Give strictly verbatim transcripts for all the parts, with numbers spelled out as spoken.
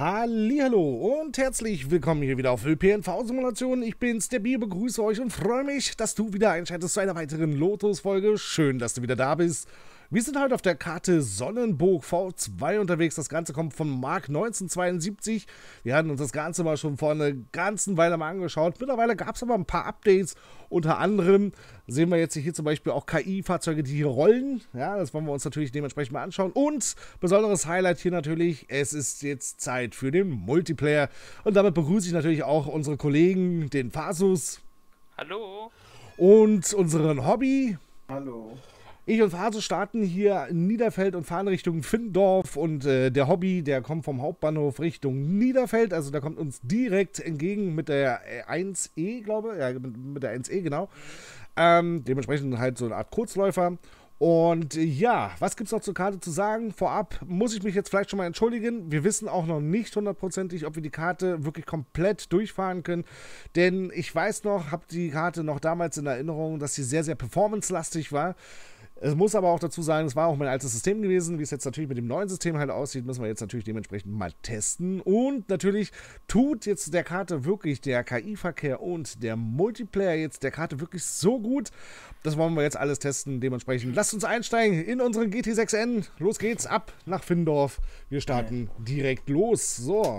Hallihallo und herzlich willkommen hier wieder auf P N V-Simulation. Ich bin's, der Bier, begrüße euch und freue mich, dass du wieder einschaltest zu einer weiteren Lotus-Folge. Schön, dass du wieder da bist. Wir sind heute auf der Karte Sonnenburg V zwei unterwegs. Das Ganze kommt von Mark neunzehnhundertzweiundsiebzig. Wir hatten uns das Ganze mal schon vor einer ganzen Weile mal angeschaut. Mittlerweile gab es aber ein paar Updates. Unter anderem sehen wir jetzt hier zum Beispiel auch K I-Fahrzeuge, die hier rollen. Ja, das wollen wir uns natürlich dementsprechend mal anschauen. Und besonderes Highlight hier natürlich, es ist jetzt Zeit für den Multiplayer. Und damit begrüße ich natürlich auch unsere Kollegen, den Fasus. Hallo. Und unseren Hobby. Hallo. Ich und Fasus starten hier in Niederfeld und fahren Richtung Findorf und äh, der Hobby, der kommt vom Hauptbahnhof Richtung Niederfeld, also der kommt uns direkt entgegen mit der eins E, glaube ich, ja, mit, mit der eins E, genau. Ähm, dementsprechend halt so eine Art Kurzläufer. Und äh, ja, was gibt es noch zur Karte zu sagen? Vorab muss ich mich jetzt vielleicht schon mal entschuldigen. Wir wissen auch noch nicht hundertprozentig, ob wir die Karte wirklich komplett durchfahren können. Denn ich weiß noch, habe die Karte noch damals in Erinnerung, dass sie sehr, sehr performancelastig war. Es muss aber auch dazu sagen, es war auch mein altes System gewesen. Wie es jetzt natürlich mit dem neuen System halt aussieht, müssen wir jetzt natürlich dementsprechend mal testen. Und natürlich tut jetzt der Karte wirklich der K I-Verkehr und der Multiplayer jetzt der Karte wirklich so gut. Das wollen wir jetzt alles testen. Dementsprechend lasst uns einsteigen in unseren G T sechs N. Los geht's, ab nach Findorf. Wir starten direkt los. So.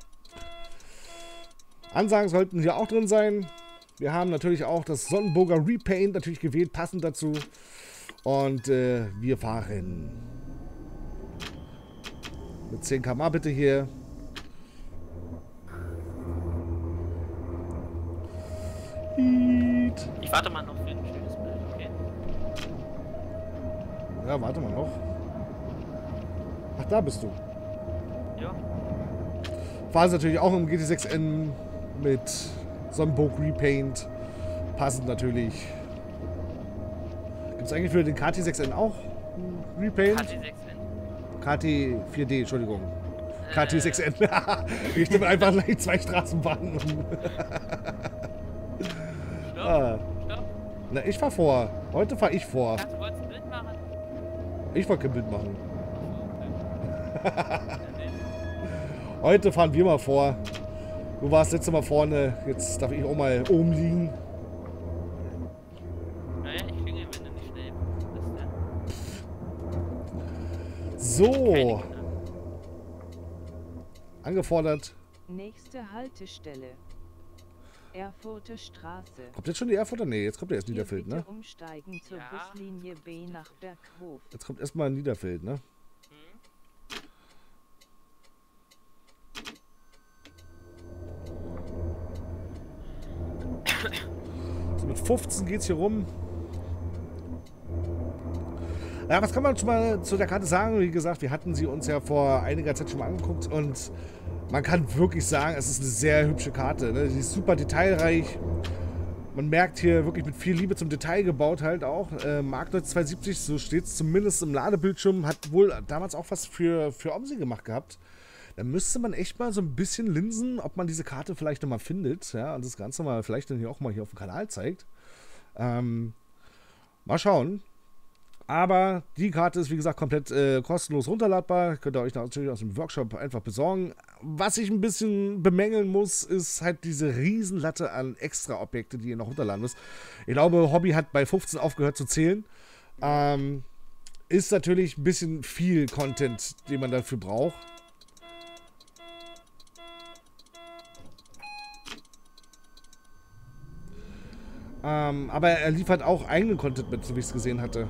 Ansagen sollten hier auch drin sein. Wir haben natürlich auch das Sonnenburger Repaint natürlich gewählt, passend dazu. Und äh, wir fahren mit zehn Kilometer pro Stunde bitte hier. Ich warte mal noch für ein schönes Bild, okay? Ja, warte mal noch. Ach, da bist du. Ja. Fahren natürlich auch im G T sechs N mit Sonnenburg Repaint. Passend natürlich. Gibt es eigentlich für den K T sechs N auch Repaint? K T sechs N. K T vier D, Entschuldigung. Äh. K T sechs N. Ich stimme einfach gleich zwei Straßenbahnen um. Stopp, Ah. stopp. Na, ich fahr vor. Heute fahr ich vor. Kannst du kurz ein Bild machen? Ich wollte kein Bild machen. Okay. Heute fahren wir mal vor. Du warst letztes Mal vorne. Jetzt darf ich auch mal oben liegen. Naja, ich klingel, wenn du nicht schnell bist, ja. So. Angefordert. Nächste Haltestelle. Erfurter Straße. Kommt jetzt schon die Erfurter? Nee, jetzt kommt ja erst Hier Niederfeld, bitte ne? umsteigen zur Ja. Buslinie B nach Berghof. Jetzt kommt erstmal Niederfeld, ne? So, mit fünfzehn geht's hier rum. Ja, was kann man schon mal zu der Karte sagen? Wie gesagt, wir hatten sie uns ja vor einiger Zeit schon mal angeguckt und man kann wirklich sagen, es ist eine sehr hübsche Karte, ne? Sie ist super detailreich. Man merkt hier wirklich mit viel Liebe zum Detail gebaut halt auch. Äh, Mark neunzehnhundertzweiundsiebzig, so steht es zumindest im Ladebildschirm, hat wohl damals auch was für, für Omsi gemacht gehabt. Da müsste man echt mal so ein bisschen linsen, ob man diese Karte vielleicht nochmal findet. Ja, und das Ganze mal vielleicht dann hier auch mal hier auf dem Kanal zeigt. Ähm, mal schauen. Aber die Karte ist, wie gesagt, komplett äh, kostenlos runterladbar. Könnt ihr euch natürlich aus dem Workshop einfach besorgen. Was ich ein bisschen bemängeln muss, ist halt diese Riesenlatte an Extra-Objekte, die ihr noch runterladen müsst. Ich glaube, Hobby hat bei fünfzehn aufgehört zu zählen. Ähm, ist natürlich ein bisschen viel Content, den man dafür braucht. Ähm, aber er liefert auch eigenen Content mit, so wie ich es gesehen hatte.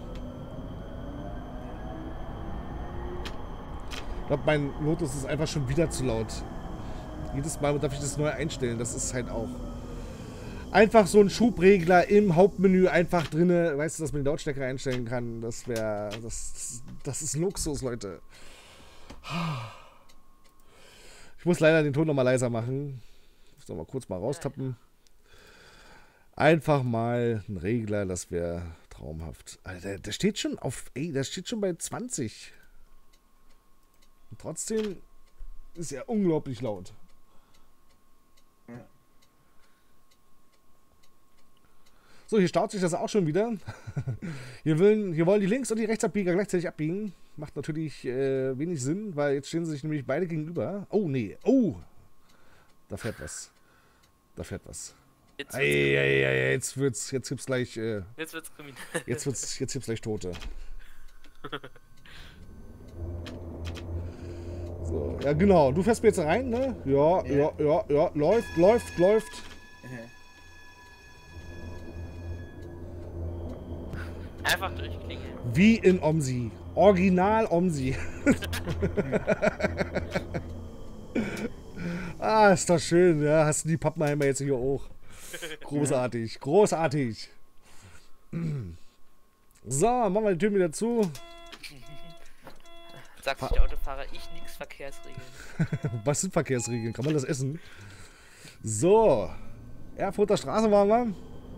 Ich glaube, mein Lotus ist einfach schon wieder zu laut. Jedes Mal darf ich das neu einstellen. Das ist halt auch einfach so ein Schubregler im Hauptmenü einfach drinne. Weißt du, dass man die Lautstärke einstellen kann? Das wäre... Das, das ist Luxus, Leute. Ich muss leider den Ton nochmal leiser machen. Ich muss noch mal kurz mal raustappen. Einfach mal ein Regler, das wäre traumhaft. Alter, der, der steht schon auf... Ey, der steht schon bei zwanzig. Und trotzdem ist er unglaublich laut. Ja. So, hier staut sich das auch schon wieder. Hier, will, hier wollen die Links- und die Rechtsabbieger gleichzeitig abbiegen. macht natürlich äh, wenig Sinn, weil jetzt stehen sie sich nämlich beide gegenüber. Oh, nee. Oh! Da fährt was. Da fährt was. Jetzt Ei, wird's, ei, ei, jetzt wird's, jetzt gibt's gleich, äh, jetzt wird's kriminell. jetzt wird's, jetzt gibt's gleich Tote. So, ja genau. Du fährst mir jetzt rein, ne? Ja, ja, Ja. ja, ja. Läuft, läuft, läuft. Einfach durchklingeln. Wie in Omsi. Original Omsi. Ah, ist doch schön. Ja, hast du die Pappenheimer jetzt hier auch. Großartig, großartig. So, machen wir die Tür wieder zu. Sagt sich der Autofahrer, ich nix Verkehrsregeln. Was sind Verkehrsregeln? Kann man das essen? So. Erfurter Straße waren wir.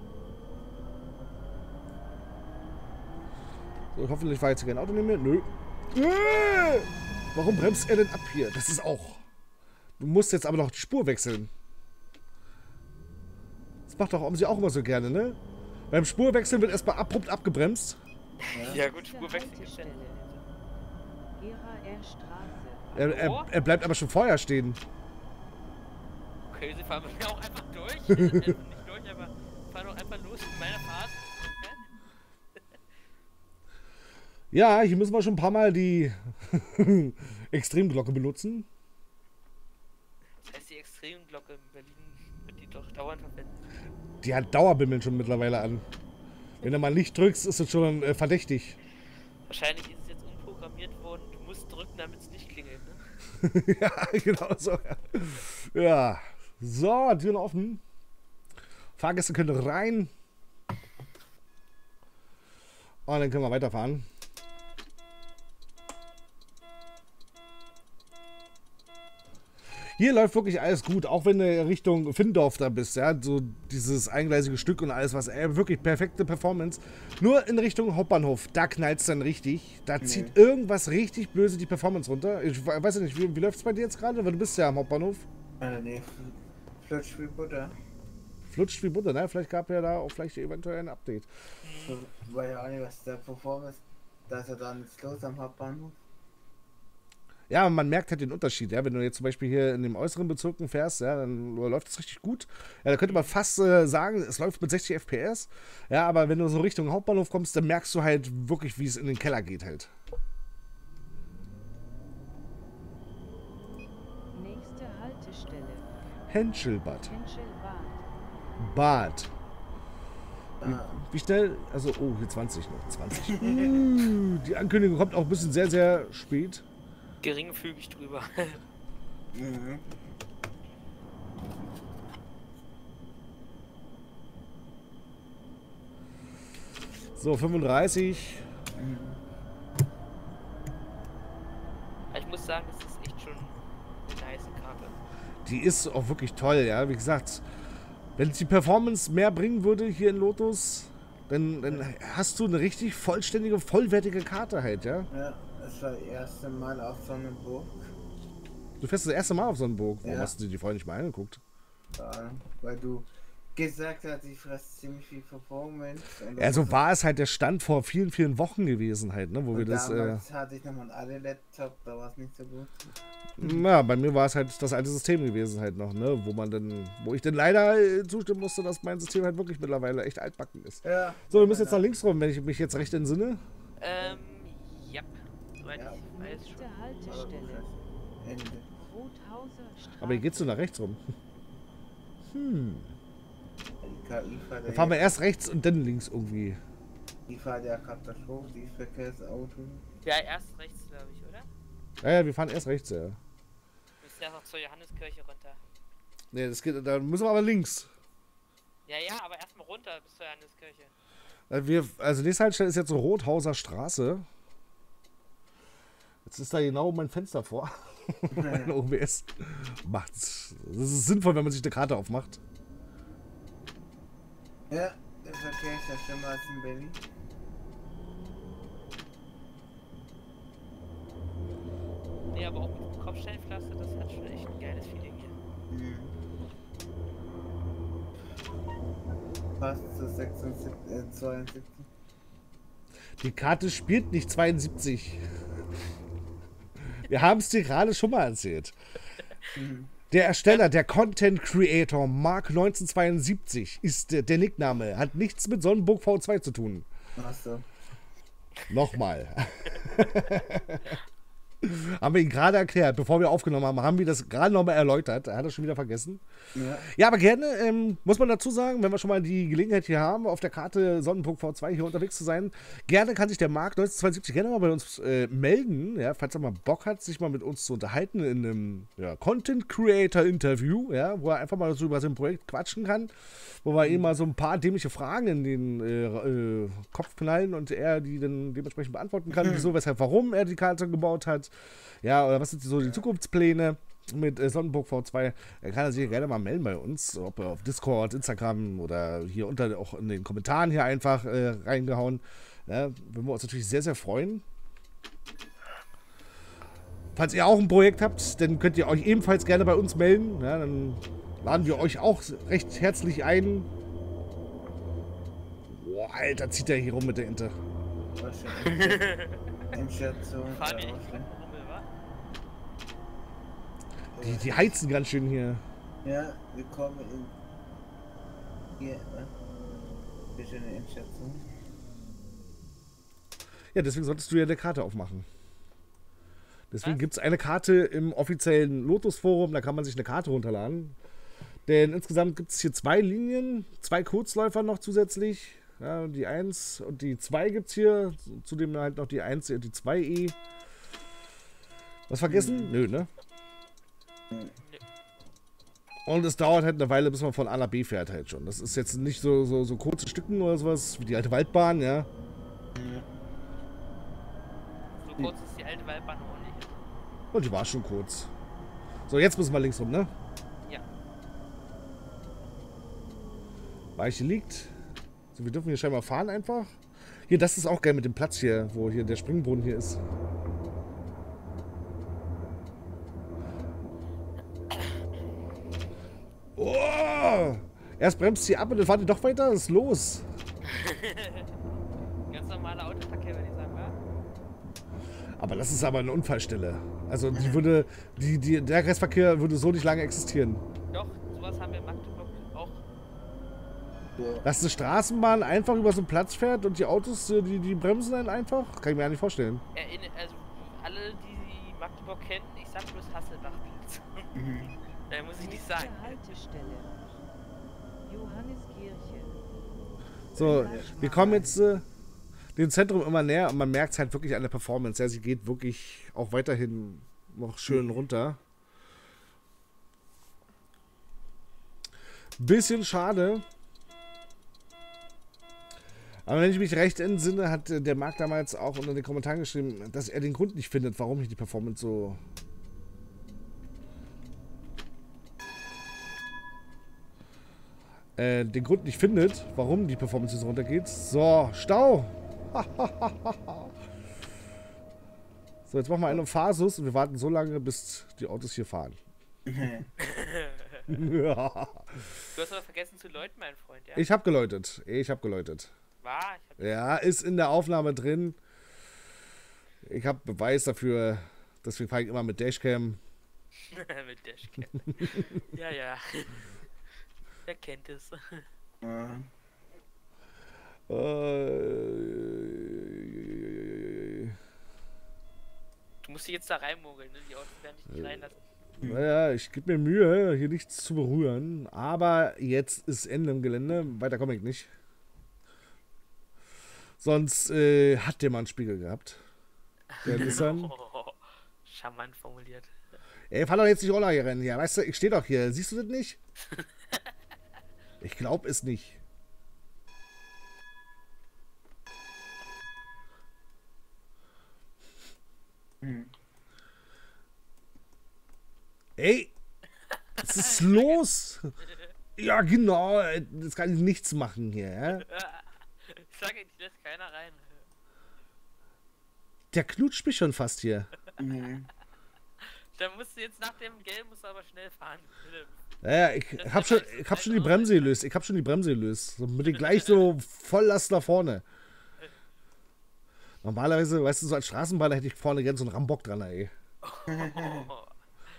So, hoffentlich war jetzt kein Auto neben mir. Nö. Äh, Warum bremst er denn ab hier? Das ist auch... Du musst jetzt aber noch die Spur wechseln. Das macht doch Omsi auch immer so gerne, ne? Beim Spurwechseln wird erstmal abrupt abgebremst. Ja gut, Nächste Spurwechsel Haltestelle. gestellt. Gera R Straße. Er, er, er bleibt aber schon vorher stehen. Okay, sie fahren bei mir auch einfach durch. Also nicht durch, aber fahren auch einfach los in meiner Fahrt. Ja, hier müssen wir schon ein paar Mal die Extremglocke benutzen. Das heißt, die Extremglocke in Berlin wird die doch dauernd verwendet. Die hat Dauerbimmeln schon mittlerweile an. Wenn du mal nicht drückst, ist es schon äh, verdächtig. Wahrscheinlich ist es jetzt umprogrammiert worden, du musst drücken, damit es nicht klingelt, ne? Ja, genau so. Ja. Ja. So, Türen offen. Fahrgäste können rein. Und dann können wir weiterfahren. Hier läuft wirklich alles gut, auch wenn du Richtung Findorf da bist, ja, so dieses eingleisige Stück und alles, was, ey, wirklich perfekte Performance. Nur in Richtung Hauptbahnhof, da knallt es dann richtig, da Nee. zieht irgendwas richtig böse die Performance runter. Ich we- weiß ja nicht, wie, wie läuft es bei dir jetzt gerade, weil du bist ja am Hauptbahnhof. Äh, nee, Flutsch wie Butter. Flutscht wie Butter, ne? Vielleicht gab ja da auch vielleicht eventuell ein Update. So, weil ja auch nicht, was der Performance, da ist ja da nichts los am Hauptbahnhof. Ja, man merkt halt den Unterschied, ja. Wenn du jetzt zum Beispiel hier in den äußeren Bezirken fährst, ja, dann läuft es richtig gut. Ja, da könnte man fast äh, sagen, es läuft mit sechzig F P S. Ja, aber wenn du so Richtung Hauptbahnhof kommst, dann merkst du halt wirklich, wie es in den Keller geht halt. Nächste Haltestelle. Henschelbad. Henschelbad. Bad. Da, Wie schnell? Also, oh, hier zwanzig noch. zwanzig. Uh, die Ankündigung kommt auch ein bisschen sehr, sehr spät. Geringfügig drüber. mhm. So, fünfunddreißig. Ich muss sagen, das ist echt schon eine nice Karte. Die ist auch wirklich toll, ja. Wie gesagt, wenn die Performance mehr bringen würde hier in Lotus, dann, dann hast du eine richtig vollständige, vollwertige Karte halt, ja. Ja, das war das erste Mal auf Sonnenburg. Du fährst das erste Mal auf Sonnenburg. Warum Ja. hast du dir die vorher nicht mal angeguckt? Ja, weil du gesagt hast, ich fresse ziemlich viel Performance. Und Also das- war es halt der Stand vor vielen, vielen Wochen gewesen halt, ne, wo und wir das... Äh, damals hatte ich nochmal einen Laptop, da war es nicht so gut. na, bei mir war es halt das alte System gewesen halt noch, ne, wo man dann... Wo ich dann leider äh, zustimmen musste, dass mein System halt wirklich mittlerweile echt altbacken ist. Ja. So, wir müssen jetzt nach links rum, wenn ich mich jetzt recht entsinne. Ähm, ja. Soweit Ja. ich weiß schon. Nächste Haltestelle. Ende. Rothauser Straße. Aber hier geht's so nach rechts rum. Hm. Die K I fährt Dann fahren wir erst rechts und dann links irgendwie. Die fährt ja Katastrophe, die Verkehrsauto. Ja, erst rechts, glaube ich, oder? Ja, ja, wir fahren erst rechts, ja. Wir müssen ja noch zur Johanneskirche runter. Ne, das geht, da müssen wir aber links. Ja, ja, aber erstmal runter bis zur Johanneskirche. Äh, Wir, also nächste Haltestelle ist jetzt so Rothauser Straße. Jetzt ist da genau mein Fenster vor. Mein O B S macht's. Das ist sinnvoll, wenn man sich eine Karte aufmacht. Ja, der Verkehr ist ja schlimmer als in Berlin. Nee, aber auch mit dem Kopfsteinpflaster, das hat schon echt ein geiles Feeling hier. Mhm. Fast zu sechsundsiebzig, äh, zweiundsiebzig. Die Karte spielt nicht zweiundsiebzig. Wir haben es dir gerade schon mal erzählt. Mhm. Der Ersteller, der Content Creator Mark neunzehnhundertzweiundsiebzig ist der, der Nickname. Hat nichts mit Sonnenburg V zwei zu tun. Achso. Nochmal. Haben wir ihn gerade erklärt, bevor wir aufgenommen haben, haben wir das gerade nochmal erläutert. Er hat das schon wieder vergessen. Ja. Ja, aber gerne, ähm, muss man dazu sagen, wenn wir schon mal die Gelegenheit hier haben, auf der Karte Sonnenburg V zwei hier unterwegs zu sein, gerne kann sich der Marc neunzehnhundertzweiundsiebzig gerne mal bei uns äh, melden, ja, falls er mal Bock hat, sich mal mit uns zu unterhalten in einem ja, Content Creator Interview, ja, wo er einfach mal so über sein Projekt quatschen kann, wo wir ihm mal so ein paar dämliche Fragen in den äh, äh, Kopf knallen und er die dann dementsprechend beantworten kann, wieso, weshalb, warum er die Karte gebaut hat. Ja, oder was sind so die Zukunftspläne mit äh, Sonnenburg V zwei? Er kann er sich gerne mal melden bei uns, ob er auf Discord, Instagram oder hier unter auch in den Kommentaren hier einfach äh, reingehauen. Ja, würden wir uns natürlich sehr, sehr freuen. Falls ihr auch ein Projekt habt, dann könnt ihr euch ebenfalls gerne bei uns melden. Ja, dann laden wir euch auch recht herzlich ein. Boah, Alter, zieht der hier rum mit der Ente. Wahrscheinlich. Im Schatzung. Fahren die echt vom Rummel, wa? Die, die heizen ganz schön hier. Ja, wir kommen in. Hier, ne? Bisschen in Schatzung. Ja, deswegen solltest du ja eine Karte aufmachen. Deswegen Was? gibt es eine Karte im offiziellen Lotus-Forum, da kann man sich eine Karte runterladen. Denn insgesamt gibt es hier zwei Linien, zwei Kurzläufer noch zusätzlich. Ja, die eins und die zwei gibt es hier. Zudem halt noch die eins und die zwei E. Was vergessen? Nö, ne? Und es dauert halt eine Weile, bis man von A nach B fährt halt schon. Das ist jetzt nicht so, so, so kurze Stücken oder sowas, wie die alte Waldbahn, ja. So kurz ist die alte Waldbahn auch nicht. Und die war schon kurz. So, jetzt müssen wir links rum, ne? Ja. Weiche liegt. So, wir dürfen hier scheinbar fahren einfach. Hier, das ist auch geil mit dem Platz hier, wo hier der Springbrunnen hier ist. Oh! Erst bremst sie ab und dann fahrt ihr doch weiter. Was ist los? Ganz normaler Autoverkehr, würde ich sagen, wa? Aber das ist aber eine Unfallstelle. Also die würde, die, die, der Restverkehr würde so nicht lange existieren. Doch, sowas haben wir in Magdeburg auch. So. Dass eine Straßenbahn einfach über so einen Platz fährt und die Autos, äh, die, die bremsen dann einfach? Kann ich mir ja nicht vorstellen. Ja, in, also alle, die Magdeburg kennen, ich sag bloß Hasselbachplatz. Mhm. Da muss ich nicht Nächste sagen. Haltestelle. Johanneskirche. So, wir kommen jetzt äh, dem Zentrum immer näher und man merkt es halt wirklich an der Performance. Ja, sie geht wirklich auch weiterhin noch schön runter. Bisschen schade. Aber wenn ich mich recht entsinne, hat äh, der Marc damals auch unter den Kommentaren geschrieben, dass er den Grund nicht findet, warum ich die Performance so... Äh, den Grund nicht findet, warum die Performance so runtergeht. So, Stau! So, jetzt machen wir einen Fahrsus und wir warten so lange, bis die Autos hier fahren. Ja. Du hast aber vergessen zu läuten, mein Freund, ja? Ich habe geläutet. Ich habe geläutet. War, ich hab Ja, ist in der Aufnahme drin. Ich habe Beweis dafür. Deswegen fahre ich immer mit Dashcam. mit Dashcam. Ja, ja. Wer kennt es? Ja. Äh, Du musst dich jetzt da reinmogeln, ne? Die Autos werden dich nicht reinlassen. Naja, ich gebe mir Mühe, hier nichts zu berühren. Aber jetzt ist Ende im Gelände. Weiter komme ich nicht. Sonst äh, hat der mal einen Spiegel gehabt. Der Nissan. Oh, charmant formuliert. Ey, fahr doch jetzt nicht Roller hier rennen hier. Weißt du, ich stehe doch hier. Siehst du das nicht? Ich glaube es nicht. Mhm. Ey, was ist los? Ja, genau. Jetzt kann ich nichts machen hier. Ja? Ich sage, ich lässt keiner rein. Der knutscht mich schon fast hier. Mhm. Da musst du jetzt nach dem Gelb musst du aber schnell fahren. Ja, ja, ich hab schon, ich hab schon die Bremse gelöst. Ich hab schon die Bremse gelöst. So, mit den gleich so Volllast nach vorne. Normalerweise, weißt du, so als Straßenbahner hätte ich vorne gerne so einen Rambock dran, ey. Oh.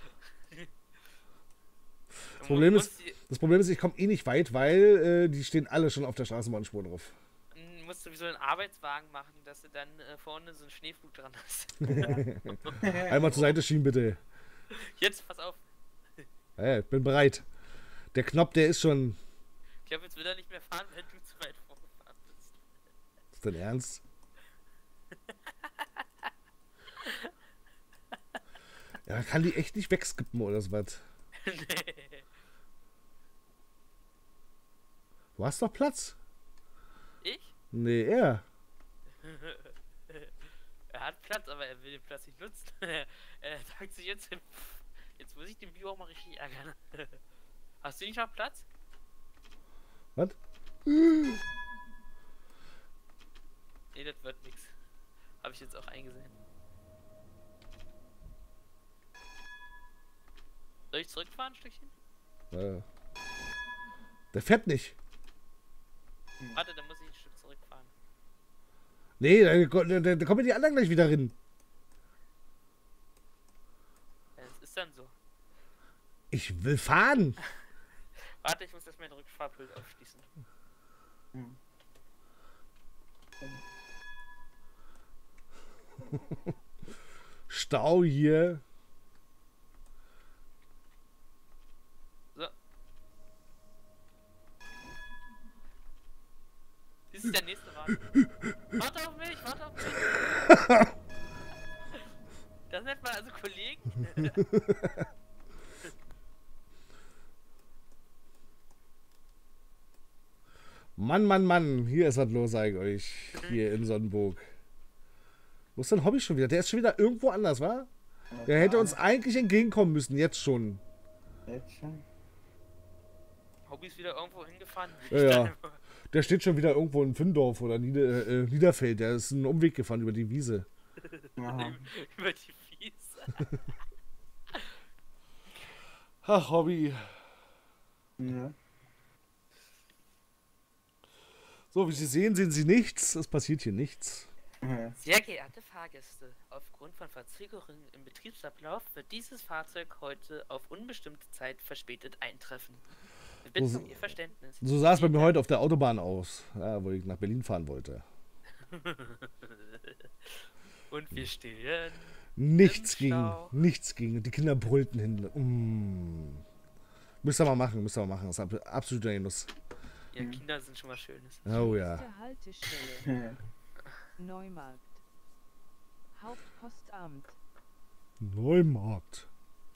Das Problem ist, das Problem ist, ich komme eh nicht weit, weil äh, die stehen alle schon auf der Straßenbahnspur drauf. Du musst sowieso einen Arbeitswagen machen, dass du dann äh, vorne so einen Schneeflug dran hast. Einmal zur Seite schieben, bitte. Jetzt, pass auf. Ja, ich bin bereit. Der Knopf, der ist schon... Ich glaube, jetzt will er nicht mehr fahren, wenn du zu weit vorgefahren bist. Ist dein Ernst? Ja, kann die echt nicht wegskippen oder so was. Nee. Du hast doch Platz. Ich? Nee, er. Er hat Platz, aber er will den Platz nicht nutzen. Er sagt sich jetzt, jetzt muss ich den Bio auch mal richtig ärgern. Hast du nicht noch Platz? Was? Nee, das wird nichts. Habe ich jetzt auch eingesehen. Soll ich zurückfahren ein Stückchen? Äh, der fährt nicht. Warte, dann muss ich ein Stück zurückfahren. Nee, da, da, da, da kommen die anderen gleich wieder rein. Ja, das ist dann so. Ich will fahren. Warte, ich muss erst mein Rückfahrbild aufschließen. Hm. Stau hier. So. Das ist der nächste Wagen. Warte auf mich, warte auf mich. Das nennt man also Kollegen. Mann, Mann, Mann. Hier ist was los, sag ich euch. Hier in Sonnenburg. Wo ist denn Hobby schon wieder? Der ist schon wieder irgendwo anders, wa? Der hätte uns eigentlich entgegenkommen müssen, jetzt schon. Jetzt schon. Hobby ist wieder irgendwo hingefahren. Ja, ja. Der steht schon wieder irgendwo in Findorf oder Nieder äh, Niederfeld. Der ist einen Umweg gefahren über die Wiese. Aha. Über die Fies. Ach, Hobby. Ja. So, wie Sie sehen, sehen Sie nichts. Es passiert hier nichts. Ja. Sehr geehrte Fahrgäste, aufgrund von Verzögerungen im Betriebsablauf wird dieses Fahrzeug heute auf unbestimmte Zeit verspätet eintreffen. Wir bitten So- um Ihr Verständnis. So sah es bei mir heute auf der Autobahn aus, ja, wo ich nach Berlin fahren wollte. Und wir stehen. Nichts Im ging, Stau. nichts ging. Die Kinder brüllten hin. Mm. Müsst ihr mal machen, müsst ihr mal machen. Das ist ab- absoluter Genuss. Ja, Kinder sind schon was Schönes. Oh ja. Nächste Haltestelle. Ja. Neumarkt. Hauptpostamt. Neumarkt.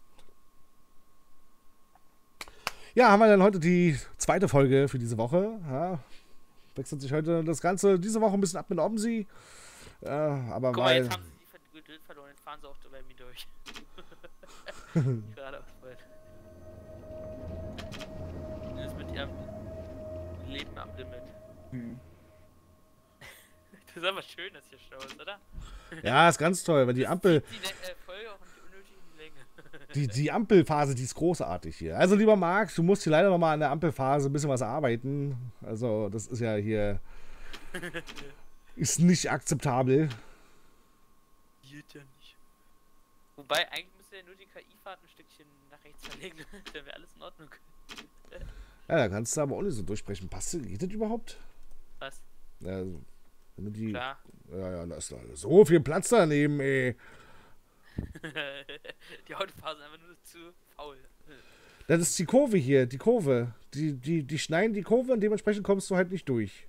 Ja, haben wir dann heute die zweite Folge für diese Woche. Ja, wechselt sich heute das Ganze diese Woche ein bisschen ab mit Omsi. Ja, aber Guck mal, weil. jetzt haben sie die Ver- Geduld verloren, jetzt fahren sie auch bei mir durch. Gerade aufs Wald. Das ist mit ihrem Leben am Limit. Hm. Das ist aber schön, dass hier Stau ist, oder? Ja, ist ganz toll, weil die Ampel, Die äh, Folge auch nicht unnötig in die Länge. die, die Ampelphase, die ist großartig hier. Also lieber Marc, du musst hier leider noch mal an der Ampelphase ein bisschen was arbeiten. Also das ist ja hier ist nicht akzeptabel. Geht ja nicht. Wobei, eigentlich müsste ja nur die K I-Fahrt ein Stückchen nach rechts verlegen, dann wäre alles in Ordnung. Ja, da kannst du aber auch nicht so durchsprechen. Passt das? Geht das überhaupt? Was? Ja, also, wenn du die. Klar. Ja, ja, da ist da so viel Platz daneben, ey. Die Autofahrer sind einfach nur zu faul. Das ist die Kurve hier, die Kurve. Die, die, die schneiden die Kurve und dementsprechend kommst du halt nicht durch.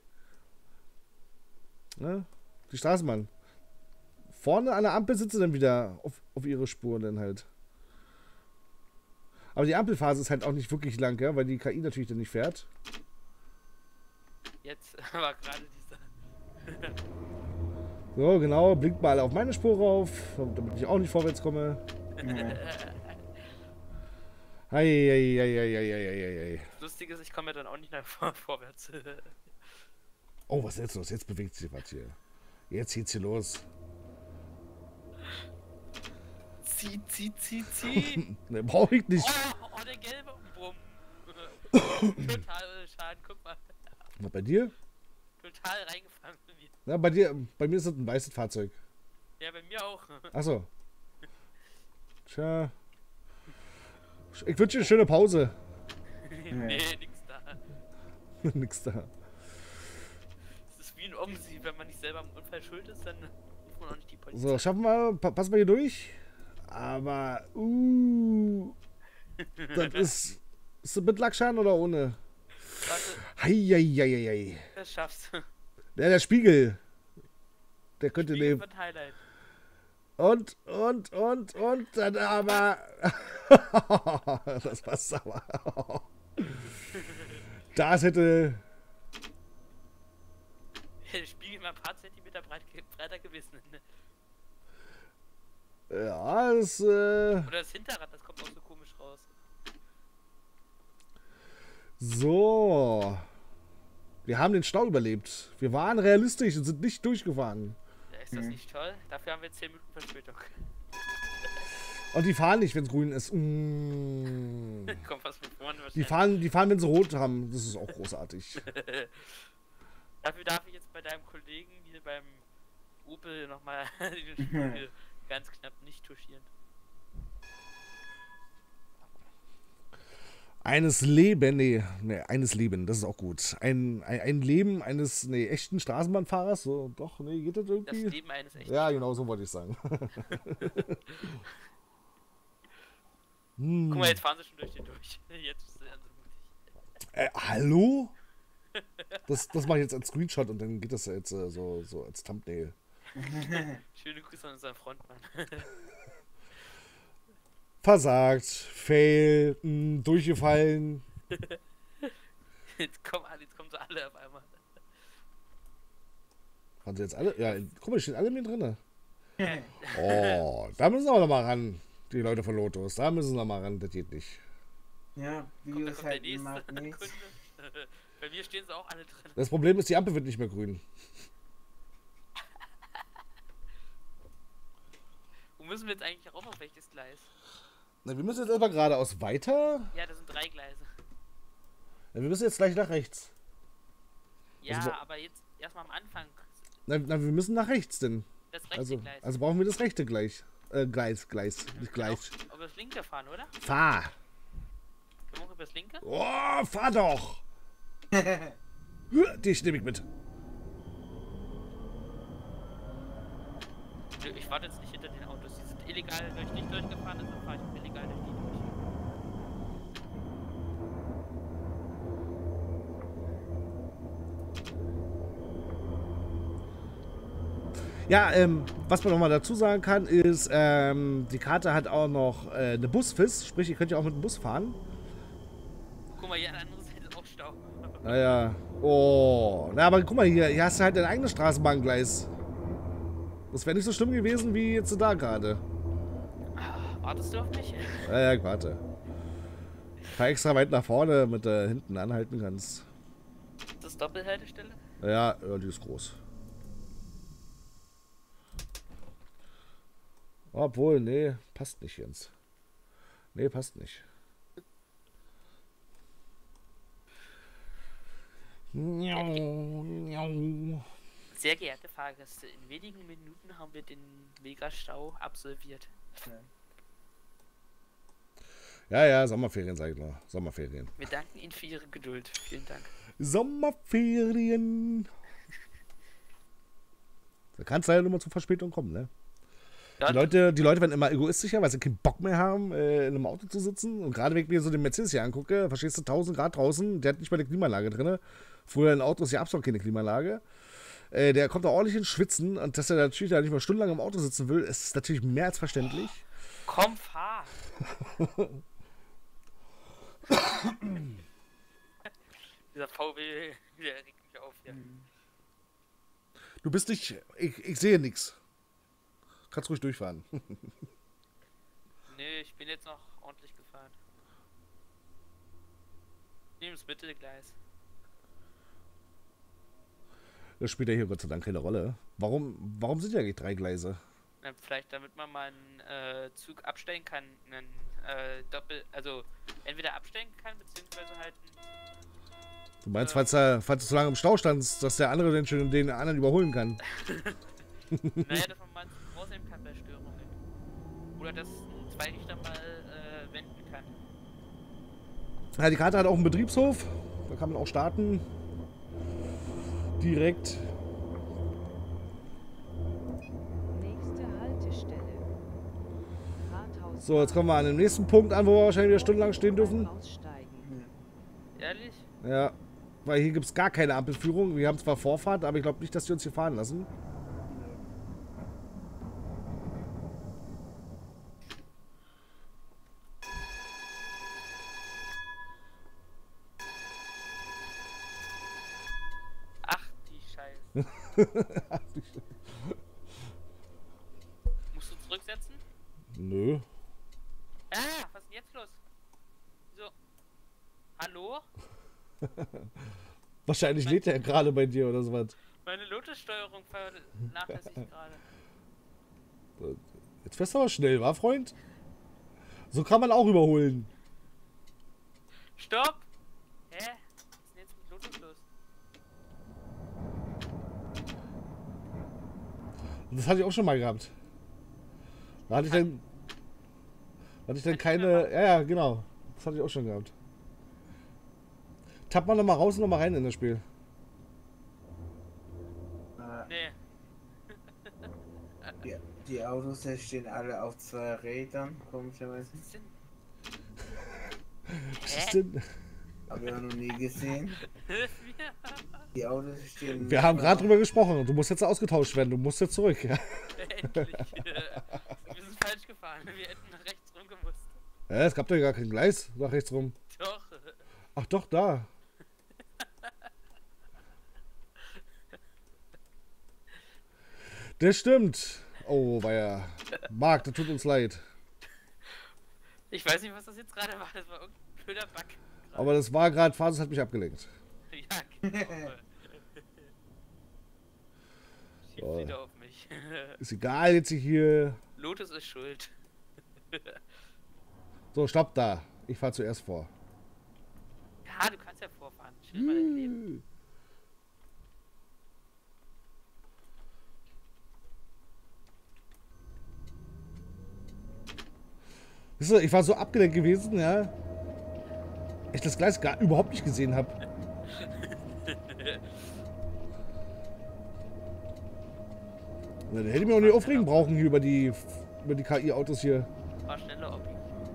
Ne? Die Straßenbahn. Vorne an der Ampel sitzen dann wieder auf, auf ihre Spuren dann halt. Aber die Ampelphase ist halt auch nicht wirklich lang, ja, weil die K I natürlich dann nicht fährt. Jetzt war gerade dieser. So, genau, blinkt mal auf meine Spur rauf, damit ich auch nicht vorwärts komme. Hei, hei, hei, hei, hei, hei, hei. Lustig ist, ich komme ja dann auch nicht nach vor vorwärts. Oh, was ist jetzt los? Jetzt bewegt sich was hier. Jetzt geht's hier los. Zieh, zieh, zieh, zieh. Ne, brauch ich nicht. Oh, oh, der gelbe Bumm. Total Schaden, guck mal. Was bei dir? Total reingefahren bei mir. Ja, bei dir, bei mir ist das ein weißes Fahrzeug. Ja, bei mir auch. Achso. Tja. Ich wünsche dir eine schöne Pause. Nee, nix da. Nix da. Es ist wie ein Omsi, wenn man nicht selber am Unfall schuld ist, dann ruft man auch nicht die Polizei. So, schaffen wir. Pa passen wir hier durch. Aber, uh. Das ist. Ist das mit Lackschaden oder ohne? Warte, Heieieiei. das schaffst du. Ja, der Spiegel. Der könnte Spiegel nehmen. wird Highlight. Und, und, und, und dann aber. Das passt aber. Das hätte. Der Spiegel mal ein paar Zentimeter breit, breiter gewesen. Ne? Ja, das. Äh, Oder das Hinterrad, das kommt auch so komisch raus. so. Wir haben den Stau überlebt. Wir waren realistisch und sind nicht durchgefahren. Ja, ist das nicht toll? Dafür haben wir zehn Minuten Verspätung. Und die fahren nicht, wenn es grün ist. Mm. Kommt was von vorne Die wahrscheinlich. fahren, die fahren, wenn sie rot haben. Das ist auch großartig. Dafür darf ich jetzt bei deinem Kollegen hier beim Opel nochmal den Spiegel ganz knapp nicht touchieren. Eines Leben, nee, nee, eines Leben, das ist auch gut. Ein, ein, ein Leben eines, nee, echten Straßenbahnfahrers, so, doch, nee, geht das Das irgendwie? Leben eines echten. Ja, genau, so wollte ich sagen. hm. Guck mal, jetzt fahren sie schon durch den durch. Jetzt ist es so mutig. Äh, hallo? Das, das mache ich jetzt als Screenshot und dann geht das ja jetzt äh, so, so als Thumbnail. Schöne Grüße an unseren Frontmann. Versagt, Fail, mh, durchgefallen. Jetzt kommen alle, jetzt kommen sie alle auf einmal. Waren sie jetzt alle? Ja, guck mal, die stehen alle mit drin. Oh, da müssen wir noch mal ran, die Leute von Lotus. Da müssen wir mal ran, das geht nicht. Ja, Kommt, da Videos kommt der halt nächste macht nichts. Kunde. Bei mir stehen sie auch alle drin. Das Problem ist, die Ampel wird nicht mehr grün. Wo müssen wir jetzt eigentlich rauf, auf welches Gleis? Na, wir müssen jetzt erstmal geradeaus weiter. Ja, das sind drei Gleise. Ja, wir müssen jetzt gleich nach rechts. Ja, Also wo- aber jetzt erstmal am Anfang. Na, na, wir müssen nach rechts denn. Das rechte Also, Gleis. also brauchen wir das rechte gleich. Äh, Gleis, Gleis, nicht gleich. Auch über das linke fahren, oder? Fahr! Können wir auch über das linke? Oh, fahr doch! Dich nehme ich mit. Nö, ich warte jetzt nicht hinter den Autos. Die sind illegal durch dich durchgefahren, deshalb fahre ich auch illegal durch die durch. Ja, ähm, was man noch mal dazu sagen kann, ist, ähm, die Karte hat auch noch äh, eine Busfis, sprich, ihr könnt ja auch mit dem Bus fahren. Guck mal, hier an der anderen Seite ist auch Stau. Naja. Oh. Na, aber guck mal hier, hier hast du halt dein eigenes Straßenbahngleis. Das wäre nicht so schlimm gewesen wie jetzt da gerade. Wartest du auf mich? Ja, ja, ich warte. Fahr extra weit nach vorne, damit du hinten anhalten kannst. Ist das Doppelhaltestelle? Ja, ja, die ist groß. Obwohl, nee, passt nicht, Jens. Nee, passt nicht. Sehr geehrte Fahrgäste, in wenigen Minuten haben wir den Megastau absolviert. Ja, ja, Sommerferien, sag ich mal. Sommerferien. Wir danken Ihnen für Ihre Geduld. Vielen Dank. Sommerferien. Da kannst du ja nur mal zur Verspätung kommen, ne? Ja, Die Leute, die Leute werden immer egoistischer, weil sie keinen Bock mehr haben, äh, in einem Auto zu sitzen. Und gerade wenn ich mir so den Mercedes hier angucke, verstehst du, tausend Grad draußen, der hat nicht mal eine Klimaanlage drin. Früher in Autos ja absolut keine Klimaanlage. Äh, der kommt da ordentlich ins Schwitzen. Und dass er natürlich da nicht mal stundenlang im Auto sitzen will, ist natürlich mehr als verständlich. Komm, fahr! Dieser V W, der regt mich auf hier. Du bist nicht, ich, ich sehe nichts. Kannst ruhig durchfahren. Nee, ich bin jetzt noch ordentlich gefahren. Nimm das Mittelgleis. Das spielt ja hier Gott sei Dank keine Rolle. Warum, warum sind ja eigentlich drei Gleise? Na, vielleicht damit man mal einen äh, Zug abstellen kann, einen äh, Doppel, also entweder abstellen kann, beziehungsweise halt einen, Du meinst, falls, er, falls du so lange im Stau standst, dass der andere den, schön- den anderen überholen kann? naja, dass man mal einen Zug rausnehmen kann bei Störungen. Oder dass ein wobei ich dann mal äh, wenden kann. Ja, die Karte hat auch einen Betriebshof. Da kann man auch starten. Direkt. Nächste Haltestelle. Rathaus. So, jetzt kommen wir an den nächsten Punkt an, wo wir wahrscheinlich wieder stundenlang stehen dürfen. Aussteigen. Ehrlich? Ja, weil hier gibt es gar keine Ampelführung. Wir haben zwar Vorfahrt, aber ich glaube nicht, dass die uns hier fahren lassen. Ach, die Scheiße. Musst du zurücksetzen? Nö. Ah, was ist denn jetzt los? So. Hallo? Wahrscheinlich lädt er gerade bei dir oder sowas. Meine Lotus-Steuerung vernachlässigt gerade. Jetzt fährst du aber schnell, wa, Freund? So kann man auch überholen. Stopp! Hä? Was ist denn jetzt mit Lotus los? Das hatte ich auch schon mal gehabt. Da hatte ich dann. Da hatte ich dann keine. Ja, ja, genau. Das hatte ich auch schon gehabt. Tapp mal nochmal raus und nochmal rein in das Spiel. Äh, Nee. die, die Autos hier stehen alle auf zwei Rädern, komischerweise. Was ist denn? Was ist denn? Hab ich auch noch nie gesehen. Die Autos stehen. Wir haben gerade drüber gesprochen. Du musst jetzt ausgetauscht werden. Du musst jetzt zurück. Ja, Endlich. Wir sind falsch gefahren. Wir hätten nach rechts rum gemusst. ja, es gab doch gar kein Gleis nach rechts rum. Doch. Ach doch, da. Das stimmt. Oh, weia. Marc, das tut uns leid. Ich weiß nicht, was das jetzt gerade war. Das war irgendein blöder Bug. gerade. Aber das war gerade, Phasus hat mich abgelenkt. Ja, genau. Schiebt So. wieder auf mich. Ist egal, jetzt hier. Lotus ist schuld. So, stopp da. Ich fahre zuerst vor. Ja, du kannst ja vorfahren. Chill mal dein Leben. Wisst ihr, ich war so abgelenkt gewesen, ja. Ich das Gleis gar überhaupt nicht gesehen habe. Da hätte ich mir auch nicht aufregen brauchen hier über die, über die K I-Autos hier. War schneller, Oppi.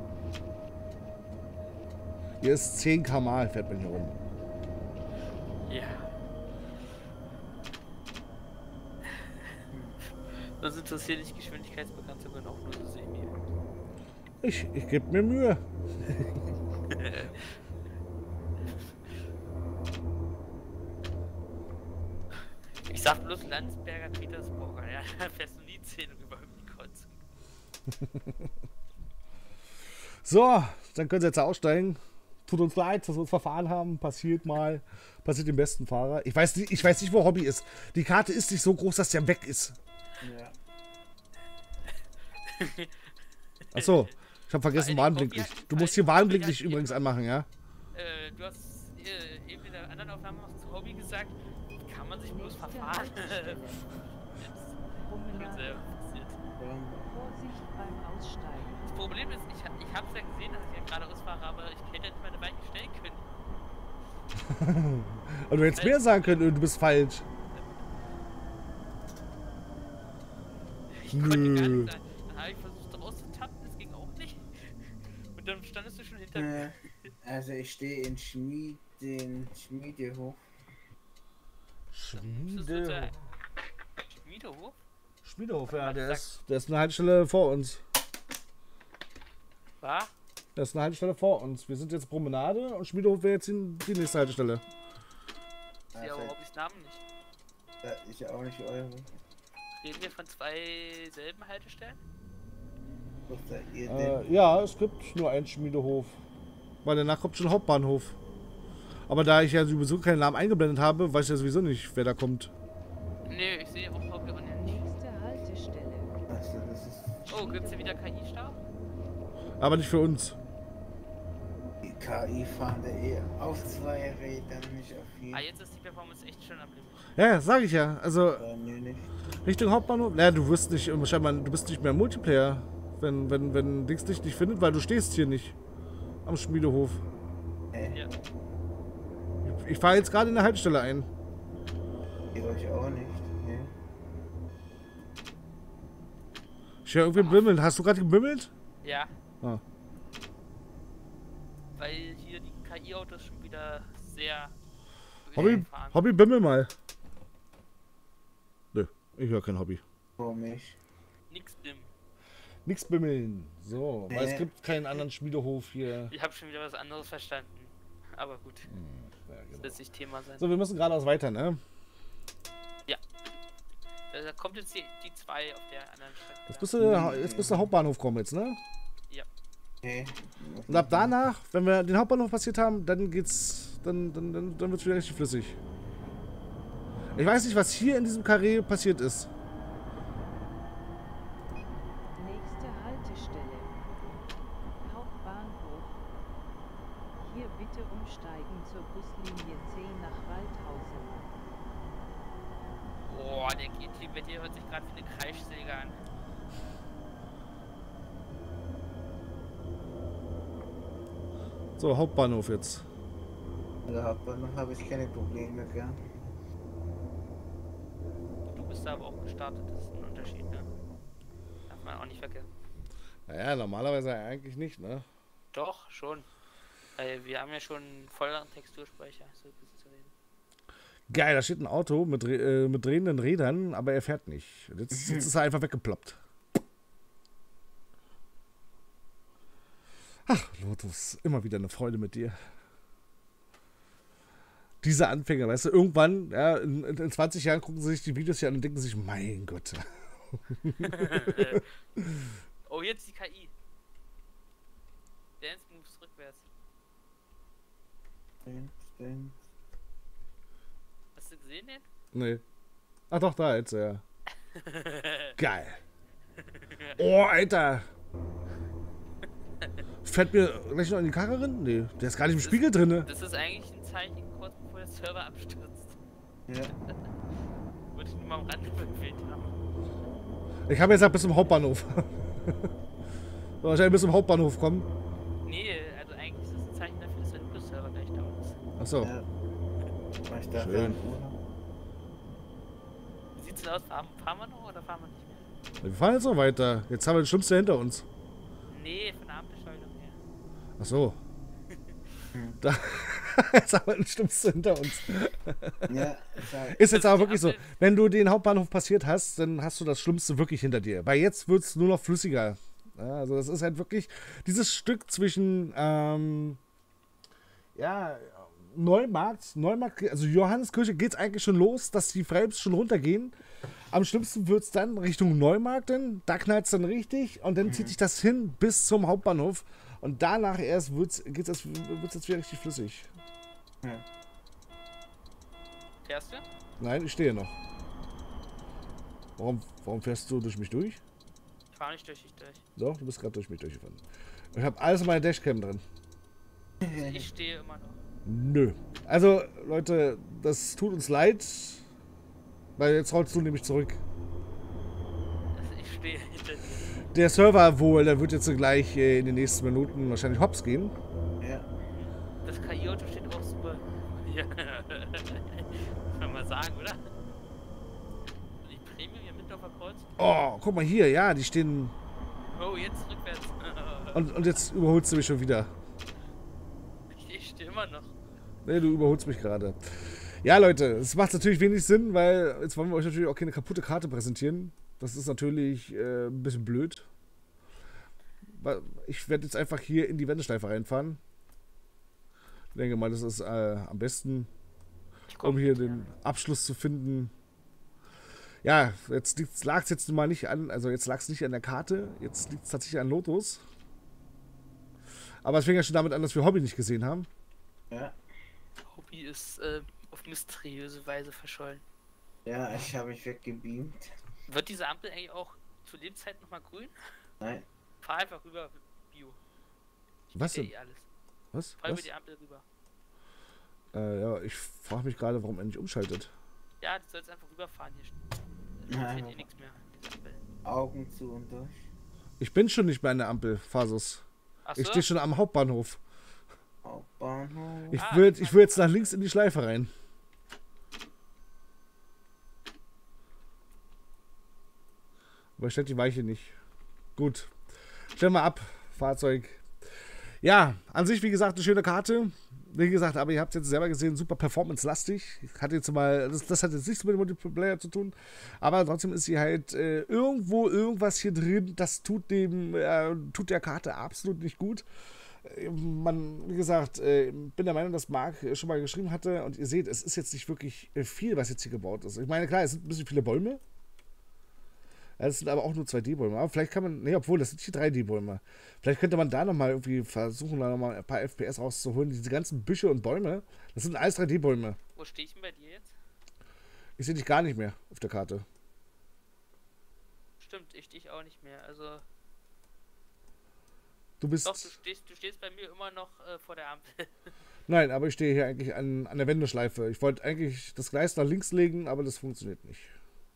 Hier ist zehn Kilometer pro Stunde fährt man hier rum. Ja. Das interessiert dich Geschwindigkeitsbegrenzungen auch nur so semi. Ich, ich gebe mir Mühe. Ich sag bloß Landsberger Petersburger, ja, da fährst du nie zehn rüber über die Kreuzung. So, dann können Sie jetzt aussteigen. Tut uns leid, dass wir uns verfahren haben. Passiert mal. Passiert dem besten Fahrer. Ich weiß nicht, ich weiß nicht, wo Hobby ist. Die Karte ist nicht so groß, dass der weg ist. Ja. Achso, ich habe vergessen, Vor allen Dingen, Warnblinklicht. Hobby hat- Du vor musst allen hier Dingen, Warnblinklicht Hobby hat übrigens eben- anmachen, ja? Äh, du hast äh, eben in der anderen Aufnahme noch zu Hobby gesagt, kann man sich bloß Nächste verfahren. Haltestelle. Jetzt bin Promenade. sehr passiert. Vorsicht beim Aussteigen. Das Problem ist, ich, ich hab's ja gesehen, dass ich ja geradeaus fahre, aber ich hätte nicht meine Weichen stellen können. Aber du hättest mehr sagen können, du bist falsch. Ich konnte gar Nö. nicht sagen. Dann habe ich versucht rauszutappen, das ging auch nicht. Und dann standest du schon hinter mir. Äh, also ich stehe in Schmied, den Schmiedehof. Schmiede. Schmiedehof? Schmiedehof, ja, der ist, der ist eine Haltestelle vor uns. War? Der ist eine Haltestelle vor uns. Wir sind jetzt Promenade und Schmiedehof wäre jetzt die die nächste Haltestelle. Ich sehe Also, aber Hobbys Namen nicht. da ich auch nicht eure. Reden wir von zwei selben Haltestellen? Wo seid ihr denn? Äh, ja, es gibt nur einen Schmiedehof. Weil danach kommt schon Hauptbahnhof. Aber da ich ja sowieso keinen Namen eingeblendet habe, weiß ich ja sowieso nicht, wer da kommt. Nee, ich sehe auch Hobby und nicht. Nächste Haltestelle. Also das ist Oh, gibt's hier wieder K I-Stau? Aber nicht für uns. die K I fahren da eh auf zwei Rädern, nicht auf vier. Ah, jetzt ist die Performance echt schon am Limit. Ja, ja, sag ich ja. Also Bei mir nicht. Richtung Hauptbahnhof. Naja, du wirst nicht, scheinbar, du bist nicht mehr Multiplayer. wenn, wenn, wenn Dings dich nicht findet, weil du stehst hier nicht am Schmiedehof. Äh, Ja. Ich, ich fahre jetzt gerade in der Haltestelle ein. ich euch auch nicht. Nee. Ich höre irgendwie bimmeln. Hast du gerade gebimmelt? Ja. Ah. Weil hier die K I-Autos schon wieder sehr Hobby, fahren. Hobby, bimmel mal. Nö, ich höre kein Hobby. Komisch. Nix Bim. Nix bimmeln. So, weil es Nee. gibt keinen anderen Schmiedehof hier. Ich habe schon wieder was anderes verstanden. Aber gut, Ja, das genau. wird nicht Thema sein. So, wir müssen geradeaus weiter, ne? Da kommt jetzt die, die zwei auf der anderen Strecke. Jetzt bist du, jetzt bist du Hauptbahnhof kommen jetzt, ne? Nee. Und ab danach, wenn wir den Hauptbahnhof passiert haben, dann geht's, dann, dann, dann, dann wird's wieder richtig flüssig. Ich weiß nicht, was hier in diesem Karree passiert ist. Nächste Haltestelle. Hauptbahnhof. Hier bitte umsteigen zur Buslinie zehn nach Waldhausen. Boah, der G T bei dir hört sich gerade wie eine Kreischsäge an. So, Hauptbahnhof jetzt. Also Hauptbahnhof habe ich keine Probleme, gell? Du bist da aber auch gestartet, das ist ein Unterschied, ne? Darf man auch nicht vergessen. Naja, normalerweise eigentlich nicht, ne? Doch, schon. Weil wir haben ja schon einen volleren Texturspeicher, so gut zu reden. Geil, da steht ein Auto mit, dreh- äh, mit drehenden Rädern, aber er fährt nicht. Jetzt, jetzt ist er einfach weggeploppt. Ach, Lotus, immer wieder eine Freude mit dir. Diese Anfänger, weißt du, irgendwann, ja, in, in zwanzig Jahren gucken sie sich die Videos hier an und denken sich, mein Gott. Oh, jetzt die K I. Dance Moves rückwärts. Stimmt, stimmt. Hast du gesehen den? Nee. Ach doch, da jetzt, ja. Geil. Oh, Alter. Fährt mir gleich noch in die Karre rein? Nee, der ist gar nicht im Spiegel drin. Das ist eigentlich ein Zeichen, kurz bevor der Server abstürzt. Ja. Würde ich nur mal am Rande bewegt haben. Ich habe jetzt halt bis zum Hauptbahnhof. Soll wahrscheinlich bis zum Hauptbahnhof kommen. Nee, also eigentlich ist das ein Zeichen dafür, dass der Nukleus-Server gleich down ist. Achso. Ja. Mach ich da Schön. rein. Wie sieht's denn aus? Fahren, fahren wir noch oder fahren wir nicht mehr? Wir fahren jetzt noch weiter. Jetzt haben wir das Schlimmste hinter uns. Nee, von der Ampelschaltung her. Ach so. Da, jetzt haben wir das Schlimmste hinter uns. Ja, sag. Ist jetzt Also aber die wirklich so. Ampel- Wenn du den Hauptbahnhof passiert hast, dann hast du das Schlimmste wirklich hinter dir. Weil jetzt wird es nur noch flüssiger. Ja, also das ist halt wirklich dieses Stück zwischen ähm, ja, Neumarkt, Neumarkt, also Johanneskirche geht es eigentlich schon los, dass die Frames schon runtergehen. Am schlimmsten wird es dann Richtung Neumarkt, denn da knallt es dann richtig und dann zieht sich das hin bis zum Hauptbahnhof. Und danach erst wird es jetzt wieder richtig flüssig. Ja. Fährst du? Nein, ich stehe noch. Warum, warum fährst du durch mich durch? Ich fahr nicht durch dich durch. Doch, du bist gerade durch mich durchgefahren. Ich habe alles in meiner Dashcam drin. Ich stehe immer noch. Nö. Also, Leute, das tut uns leid. Weil jetzt rollst du nämlich zurück. Also ich stehe hinter dir. Der Server wohl, der wird jetzt gleich äh, in den nächsten Minuten wahrscheinlich hops gehen. Ja. Das K I-Auto steht auch super. Ja. Kann man sagen, oder? Die Premium hier mit auf der Kreuz. Oh, guck mal hier, ja, die stehen. Oh, jetzt rückwärts. Und, und jetzt überholst du mich schon wieder. Ich stehe immer noch. Nee, du überholst mich gerade. Ja, Leute, es macht natürlich wenig Sinn, weil jetzt wollen wir euch natürlich auch keine kaputte Karte präsentieren. Das ist natürlich äh, ein bisschen blöd. Weil ich werde jetzt einfach hier in die Wendeschleife reinfahren. Ich denke mal, das ist äh, am besten, Ich um komm hier mit, den Abschluss zu finden. Ja, jetzt lag es jetzt mal nicht an, also jetzt lag es nicht an der Karte, jetzt liegt es tatsächlich an Lotus. Aber es fing ja schon damit an, dass wir Hobby nicht gesehen haben. Ja. Hobby ist äh, auf mysteriöse Weise verschollen. Ja, ich habe mich weggebeamt. Wird diese Ampel eigentlich auch zu Lebzeiten nochmal grün? Nein. Fahr einfach rüber, Bio. Ich Was sehe denn? eh alles. Was? Fahr über Was? die Ampel rüber. Äh, ja, ich frage mich gerade, warum er nicht umschaltet. Ja, du sollst einfach rüberfahren hier. Da Nein. passiert eh nichts mehr. Diese Ampel. Augen zu und durch. Ich bin schon nicht mehr an der Ampel, Fasus. Achso? Ich stehe schon am Hauptbahnhof. Hauptbahnhof. Ich Ah, würde ich würd jetzt nach links in die Schleife rein. Aber ich stelle die Weiche nicht. Gut. Stellen wir ab. Fahrzeug. Ja, an sich, wie gesagt, eine schöne Karte. Wie gesagt, aber ihr habt es jetzt selber gesehen, super performance-lastig. Hat jetzt mal, das, das hat jetzt nichts mit dem Multiplayer zu tun. Aber trotzdem ist sie halt äh, irgendwo irgendwas hier drin, das tut dem, äh, tut der Karte absolut nicht gut. Äh, Man, wie gesagt, äh, bin der Meinung, dass Marc schon mal geschrieben hatte und ihr seht, es ist jetzt nicht wirklich äh, viel, was jetzt hier gebaut ist. Ich meine, klar, es sind ein bisschen viele Bäume. Das sind aber auch nur zwei D-Bäume. Aber vielleicht kann man, nee, obwohl, das sind hier drei D-Bäume. Vielleicht könnte man da nochmal irgendwie versuchen, da nochmal ein paar F P S rauszuholen. Diese ganzen Büsche und Bäume, das sind alles drei D-Bäume. Wo stehe ich denn bei dir jetzt? Ich sehe dich gar nicht mehr auf der Karte. Stimmt, ich dich auch nicht mehr. Also, Du bist... doch, du stehst, du stehst bei mir immer noch äh, vor der Ampel. Nein, aber ich stehe hier eigentlich an, an der Wendeschleife. Ich wollte eigentlich das Gleis nach links legen, aber das funktioniert nicht.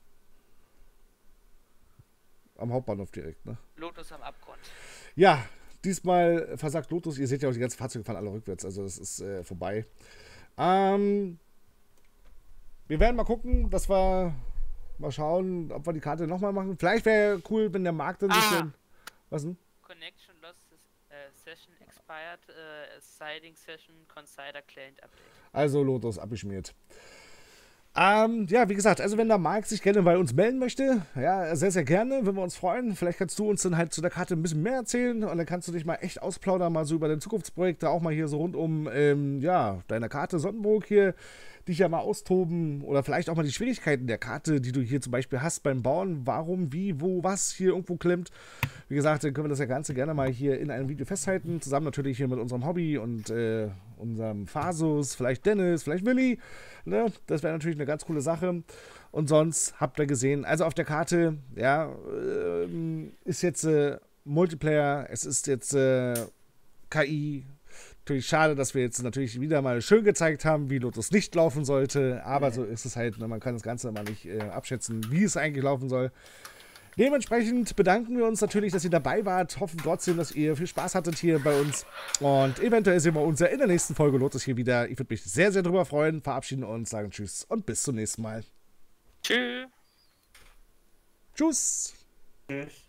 Am Hauptbahnhof direkt, ne? Lotus am Abgrund. Ja, diesmal versagt Lotus. Ihr seht ja auch, die ganzen Fahrzeuge fahren alle rückwärts. Also das ist äh, vorbei. Ähm, wir werden mal gucken, dass wir mal schauen, ob wir die Karte nochmal machen. Vielleicht wäre cool, wenn der Markt dann ein Ah. bisschen... Was denn? Connection lost, äh, session expired, äh, siding session, consider claimed update. Also Lotus abgeschmiert. Ähm, ja, wie gesagt, also wenn der Marc sich gerne bei uns melden möchte, ja, sehr, sehr gerne, würden wir uns freuen. Vielleicht kannst du uns dann halt zu der Karte ein bisschen mehr erzählen und dann kannst du dich mal echt ausplaudern, mal so über deine Zukunftsprojekte, auch mal hier so rund um, ähm, ja, deine Karte Sonnenburg hier, dich ja mal austoben oder vielleicht auch mal die Schwierigkeiten der Karte, die du hier zum Beispiel hast beim Bauen, warum, wie, wo, was hier irgendwo klemmt. Wie gesagt, dann können wir das ja Ganze gerne mal hier in einem Video festhalten, zusammen natürlich hier mit unserem Hobby und äh, unserem Fasus, vielleicht Dennis, vielleicht Willi. Ne? Das wäre natürlich eine ganz coole Sache. Und sonst habt ihr gesehen, also auf der Karte, ja, äh, ist jetzt äh, Multiplayer, es ist jetzt äh, K I. Natürlich schade, dass wir jetzt natürlich wieder mal schön gezeigt haben, wie Lotus nicht laufen sollte, aber so ist es halt, ne? Man kann das Ganze mal nicht äh, abschätzen, wie es eigentlich laufen soll. Dementsprechend bedanken wir uns natürlich, dass ihr dabei wart, hoffen trotzdem, dass ihr viel Spaß hattet hier bei uns und eventuell sehen wir uns ja in der nächsten Folge Lotus hier wieder. Ich würde mich sehr, sehr drüber freuen, verabschieden uns, sagen Tschüss und bis zum nächsten Mal. Tschüss. Tschüss. Tschüss.